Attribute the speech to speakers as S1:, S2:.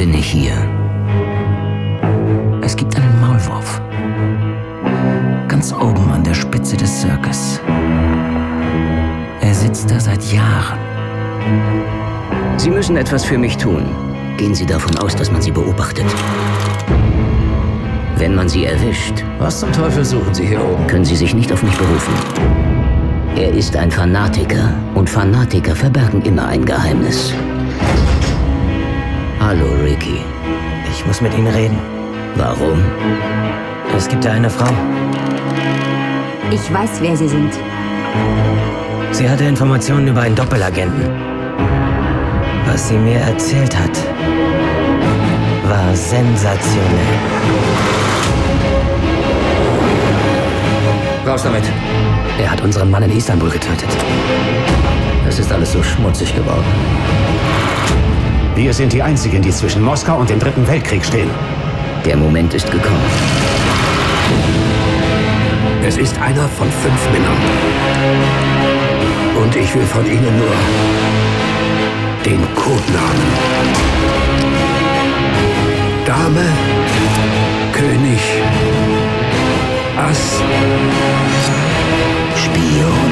S1: bin ich hier. Es gibt einen Maulwurf. Ganz oben an der Spitze des Circus. Er sitzt da seit Jahren. Sie müssen etwas für mich tun. Gehen Sie davon aus, dass man Sie beobachtet. Wenn man Sie erwischt...
S2: Was zum Teufel suchen Sie hier oben?
S1: Können Sie sich nicht auf mich berufen. Er ist ein Fanatiker und Fanatiker verbergen immer ein Geheimnis. Hallo, Ricky.
S3: Ich muss mit Ihnen reden.
S1: Warum?
S3: Es gibt da eine Frau.
S4: Ich weiß, wer Sie sind.
S3: Sie hatte Informationen über einen Doppelagenten. Was sie mir erzählt hat, war sensationell.
S2: Raus damit.
S3: Er hat unseren Mann in Istanbul getötet.
S2: Es ist alles so schmutzig geworden.
S5: Wir sind die Einzigen, die zwischen Moskau und dem Dritten Weltkrieg stehen.
S1: Der Moment ist gekommen.
S6: Es ist einer von 5 Männern. Und ich will von Ihnen nur den Codenamen. Dame, König, Ass,
S1: Spion.